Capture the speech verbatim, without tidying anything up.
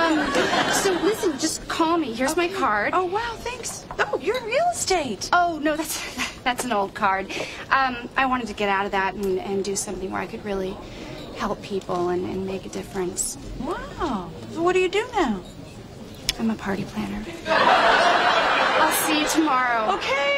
Um, so listen, just call me. Here's Okay. my card. Oh, wow, thanks. Oh, you're in real estate. Oh, no, that's that's an old card. Um, I wanted to get out of that and, and do something where I could really help people and, and make a difference. Wow. So what do you do now? I'm a party planner. I'll see you tomorrow. Okay.